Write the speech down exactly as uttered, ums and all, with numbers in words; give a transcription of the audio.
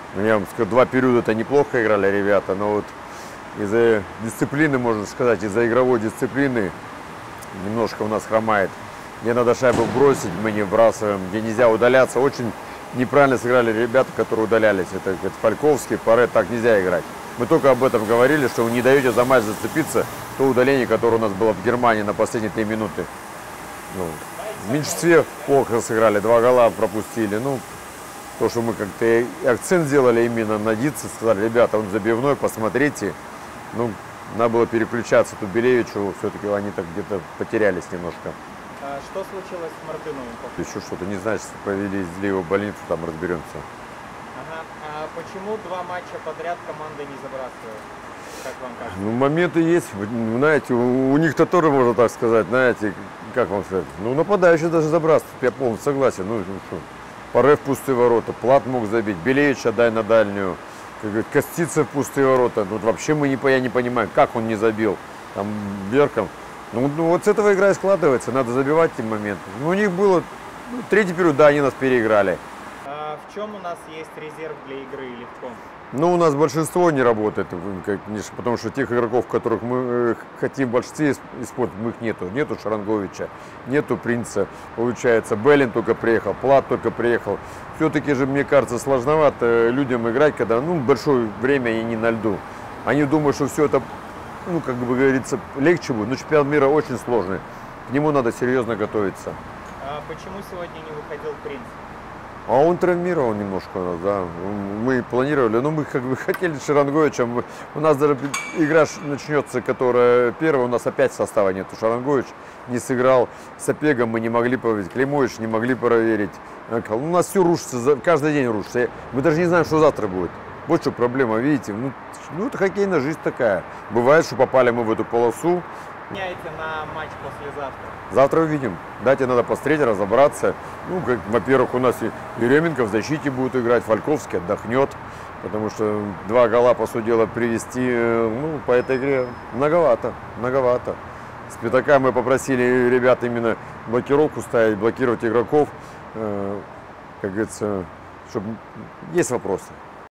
Ну, я вам скажу, два периода-то неплохо играли ребята, но вот из-за дисциплины, можно сказать, из-за игровой дисциплины немножко у нас хромает. Где надо шайбу бросить, мы не вбрасываем, где нельзя удаляться. Очень неправильно сыграли ребята, которые удалялись. Это, это Фальковский, Паре, так нельзя играть. Мы только об этом говорили, что вы не даете за матч зацепиться, то удаление, которое у нас было в Германии на последние три минуты. Ну, в меньшинстве плохо сыграли, два гола пропустили. Ну, то, что мы как-то акцент сделали именно на Дитце, сказали, ребята, он забивной, посмотрите. Ну, надо было переключаться Тубелевичу, все-таки они так где-то потерялись немножко. А что случилось с Мартыновым? Еще что-то, не знаю, сейчас повели его в больницу, там разберемся. Ага. А почему два матча подряд команда не забрасывает, как вам кажется? Ну, моменты есть, знаете, у, у них-то тоже, можно так сказать, знаете, как вам сказать, ну, нападающий даже забрасывает, я полностью согласен, ну, что, Паре в пустые ворота, Плат мог забить, Белевич отдай на дальнюю, как говорит, Костица в пустые ворота, ну, вообще мы не, я не понимаю, как он не забил, там, Берком. Ну, ну, вот с этого игра и складывается, надо забивать эти моменты. Ну, у них было, ну, третий период, да, они нас переиграли. А в чем у нас есть резерв для игры или в ком? Ну, у нас большинство не работает, конечно, потому что тех игроков, которых мы хотим в большинстве использовать, их нету. Нету Шаранговича, нету Принца, получается, Беллин только приехал, Плат только приехал. Все-таки же, мне кажется, сложновато людям играть, когда, ну, большое время они на льду. Они думают, что все это, ну, как бы говорится, легче будет, но чемпионат мира очень сложный, к нему надо серьезно готовиться. А почему сегодня не выходил Принц? А он травмировал немножко у нас, да. Мы планировали, но мы как бы хотели Шаранговича. У нас даже игра начнется, которая первая, у нас опять состава нет. Шарангович не сыграл, с Опегом мы не могли проверить, Климович не могли проверить. У нас все рушится, каждый день рушится. Мы даже не знаем, что завтра будет. Вот что проблема, видите. Ну, ну это хоккейная жизнь такая. Бывает, что попали мы в эту полосу. Меняете на матч послезавтра? Завтра увидим. Дайте надо посмотреть, разобраться. Ну, как, во-первых, у нас и Еременко в защите будет играть, Фальковский отдохнет, потому что два гола, по сути дела, привести, ну, по этой игре многовато, многовато. С пятака мы попросили ребят именно блокировку ставить, блокировать игроков, э, как говорится, чтобы есть вопросы.